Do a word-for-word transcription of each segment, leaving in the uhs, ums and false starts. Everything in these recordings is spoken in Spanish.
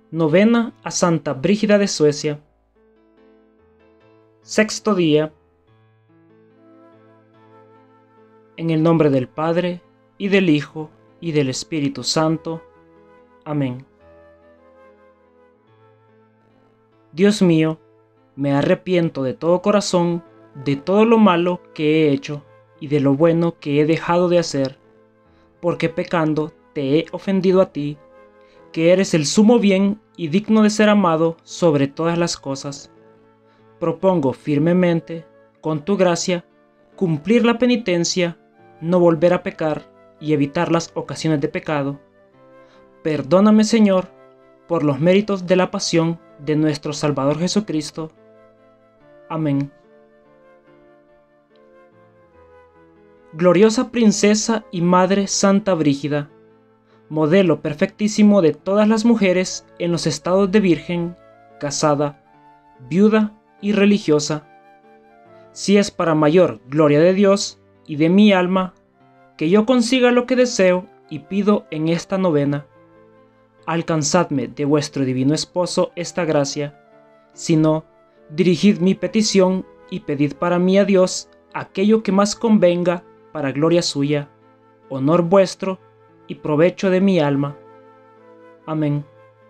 Novena a Santa Brígida de Suecia. Sexto día. En el nombre del Padre, y del Hijo, y del Espíritu Santo. Amén. Dios mío, me arrepiento de todo corazón de todo lo malo que he hecho y de lo bueno que he dejado de hacer, porque pecando te he ofendido a ti, que eres el sumo bien y digno de ser amado sobre todas las cosas. Propongo firmemente, con tu gracia, cumplir la penitencia, no volver a pecar y evitar las ocasiones de pecado. Perdóname, Señor, por los méritos de la pasión de nuestro Salvador Jesucristo. Amén. Gloriosa princesa y madre Santa Brígida, modelo perfectísimo de todas las mujeres en los estados de virgen, casada, viuda y religiosa, si es para mayor gloria de Dios y de mi alma, que yo consiga lo que deseo y pido en esta novena. Alcanzadme de vuestro divino esposo esta gracia, si no, dirigid mi petición y pedid para mí a Dios aquello que más convenga para gloria suya, honor vuestro y provecho de mi alma. Amén.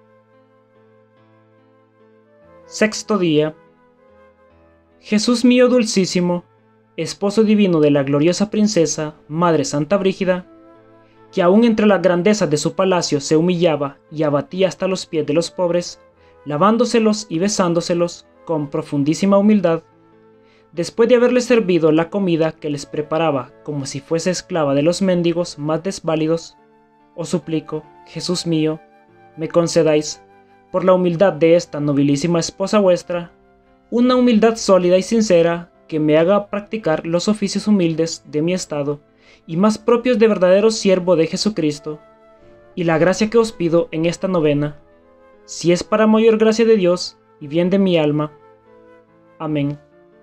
Sexto día. Jesús mío dulcísimo, esposo divino de la gloriosa princesa, Madre Santa Brígida, que aún entre las grandezas de su palacio se humillaba y abatía hasta los pies de los pobres, lavándoselos y besándoselos con profundísima humildad, después de haberles servido la comida que les preparaba como si fuese esclava de los mendigos más desválidos, os suplico, Jesús mío, me concedáis, por la humildad de esta nobilísima esposa vuestra, una humildad sólida y sincera que me haga practicar los oficios humildes de mi estado y más propios de verdadero siervo de Jesucristo, y la gracia que os pido en esta novena, si es para mayor gracia de Dios y bien de mi alma. Amén.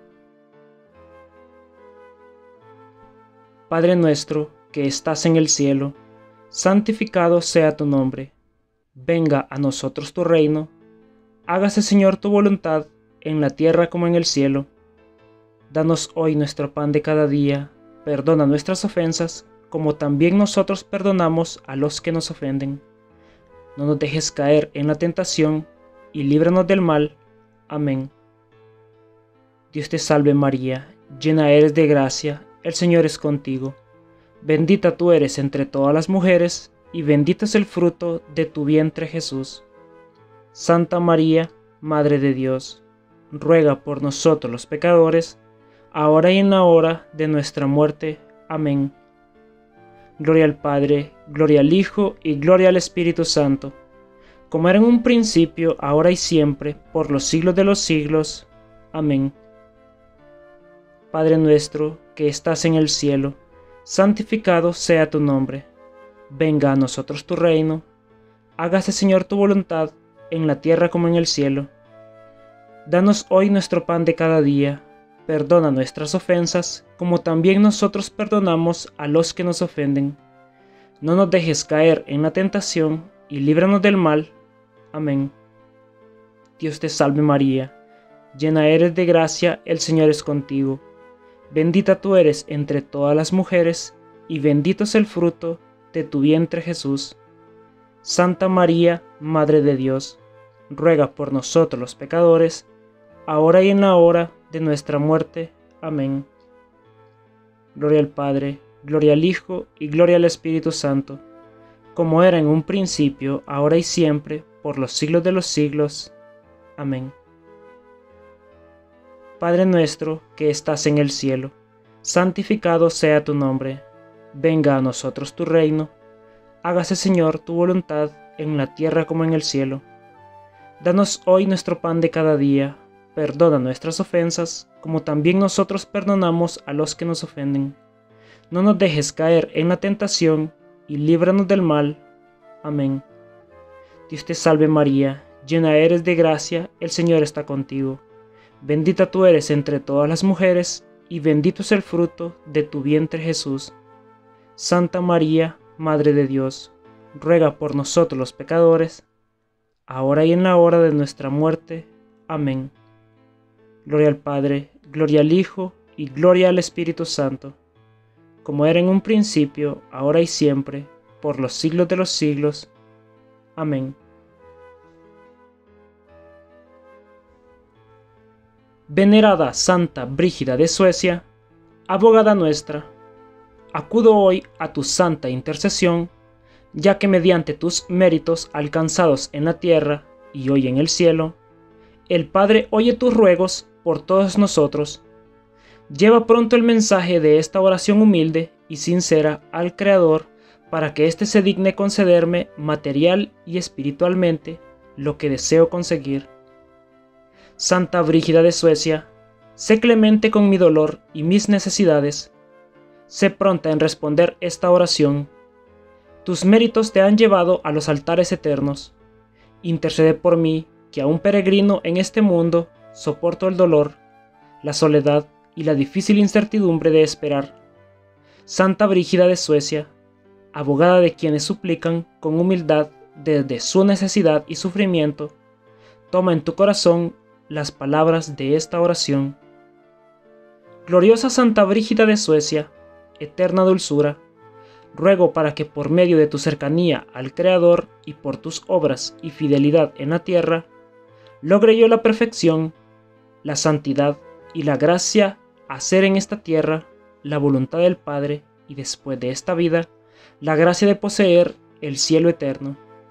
Padre nuestro que estás en el cielo, santificado sea tu nombre. Venga a nosotros tu reino. Hágase, Señor, tu voluntad, en la tierra como en el cielo. Danos hoy nuestro pan de cada día. Perdona nuestras ofensas, como también nosotros perdonamos a los que nos ofenden. No nos dejes caer en la tentación, y líbranos del mal. Amén. Dios te salve María, llena eres de gracia, el Señor es contigo. Bendita tú eres entre todas las mujeres, y bendito es el fruto de tu vientre Jesús. Santa María, Madre de Dios, ruega por nosotros los pecadores, ahora y en la hora de nuestra muerte. Amén. Gloria al Padre, gloria al Hijo y gloria al Espíritu Santo, como era en un principio, ahora y siempre, por los siglos de los siglos. Amén. Padre nuestro, que estás en el cielo, santificado sea tu nombre. Venga a nosotros tu reino. Hágase, Señor, tu voluntad, en la tierra como en el cielo. Danos hoy nuestro pan de cada día. Perdona nuestras ofensas, como también nosotros perdonamos a los que nos ofenden. No nos dejes caer en la tentación, y líbranos del mal. Amén. Dios te salve María, llena eres de gracia, el Señor es contigo. Bendita tú eres entre todas las mujeres, y bendito es el fruto de tu vientre Jesús. Santa María, Madre de Dios, ruega por nosotros los pecadores, ahora y en la hora de nuestra muerte. Amén. Gloria al Padre, gloria al Hijo y gloria al Espíritu Santo, como era en un principio, ahora y siempre, por los siglos de los siglos. Amén. Padre nuestro que estás en el cielo, santificado sea tu nombre. Venga a nosotros tu reino. Hágase, Señor, tu voluntad, en la tierra como en el cielo. Danos hoy nuestro pan de cada día. Perdona nuestras ofensas, como también nosotros perdonamos a los que nos ofenden. No nos dejes caer en la tentación, y líbranos del mal. Amén. Dios te salve María, llena eres de gracia, el Señor está contigo. Bendita tú eres entre todas las mujeres, y bendito es el fruto de tu vientre Jesús. Santa María, Madre de Dios, ruega por nosotros los pecadores, ahora y en la hora de nuestra muerte. Amén. Gloria al Padre, gloria al Hijo y gloria al Espíritu Santo, como era en un principio, ahora y siempre, por los siglos de los siglos. Amén. Venerada Santa Brígida de Suecia, abogada nuestra, acudo hoy a tu santa intercesión, ya que mediante tus méritos alcanzados en la tierra y hoy en el cielo, el Padre oye tus ruegos por todos nosotros. Lleva pronto el mensaje de esta oración humilde y sincera al Creador, para que éste se digne concederme material y espiritualmente lo que deseo conseguir. Santa Brígida de Suecia, sé clemente con mi dolor y mis necesidades. Sé pronta en responder esta oración. Tus méritos te han llevado a los altares eternos. Intercede por mí, que a un peregrino en este mundo soporto el dolor, la soledad y la difícil incertidumbre de esperar. Santa Brígida de Suecia, abogada de quienes suplican con humildad desde su necesidad y sufrimiento, toma en tu corazón las palabras de esta oración. Gloriosa Santa Brígida de Suecia, eterna dulzura, ruego para que por medio de tu cercanía al Creador y por tus obras y fidelidad en la tierra, logre yo la perfección, la santidad y la gracia, hacer en esta tierra la voluntad del Padre y después de esta vida, la gracia de poseer el cielo eterno.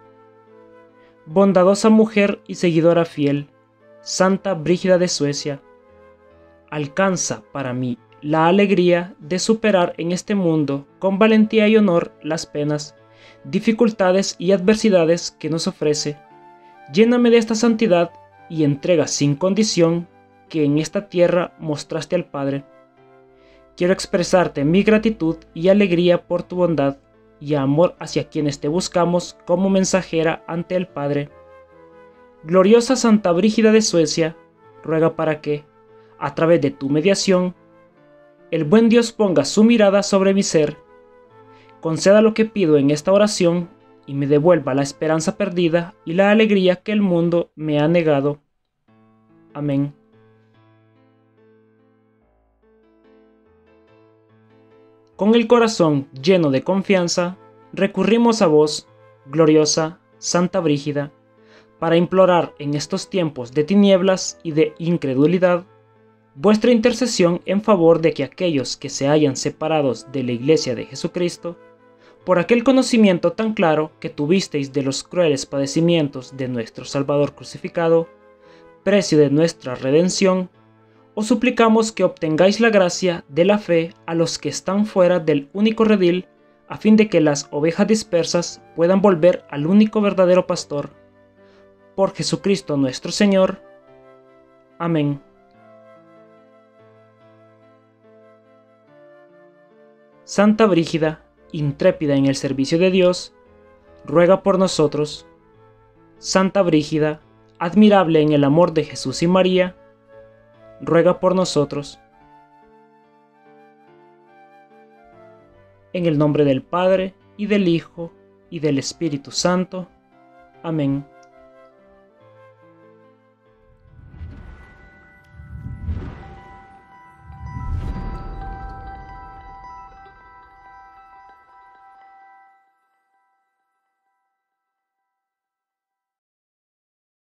Bondadosa mujer y seguidora fiel, Santa Brígida de Suecia, alcanza para mí la alegría de superar en este mundo con valentía y honor las penas, dificultades y adversidades que nos ofrece. Lléname de esta santidad y entrega sin condición que en esta tierra mostraste al Padre. Quiero expresarte mi gratitud y alegría por tu bondad y amor hacia quienes te buscamos como mensajera ante el Padre. Gloriosa Santa Brígida de Suecia, ruega para que, a través de tu mediación, el buen Dios ponga su mirada sobre mi ser, conceda lo que pido en esta oración y me devuelva la esperanza perdida y la alegría que el mundo me ha negado. Amén. Con el corazón lleno de confianza, recurrimos a vos, gloriosa Santa Brígida, para implorar en estos tiempos de tinieblas y de incredulidad, vuestra intercesión en favor de que aquellos que se hayan separados de la Iglesia de Jesucristo, por aquel conocimiento tan claro que tuvisteis de los crueles padecimientos de nuestro Salvador crucificado, precio de nuestra redención, os suplicamos que obtengáis la gracia de la fe a los que están fuera del único redil, a fin de que las ovejas dispersas puedan volver al único verdadero pastor. Por Jesucristo nuestro Señor. Amén. Santa Brígida, intrépida en el servicio de Dios, ruega por nosotros. Santa Brígida, admirable en el amor de Jesús y María, ruega por nosotros. En el nombre del Padre, y del Hijo, y del Espíritu Santo. Amén.